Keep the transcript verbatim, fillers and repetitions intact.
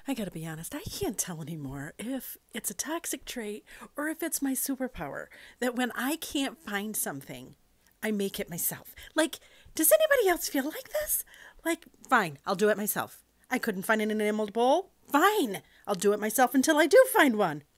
I gotta be honest, I can't tell anymore if it's a toxic trait or if it's my superpower. That when I can't find something, I make it myself. Like, does anybody else feel like this? Like, fine, I'll do it myself. I couldn't find an enameled bowl? Fine, I'll do it myself until I do find one.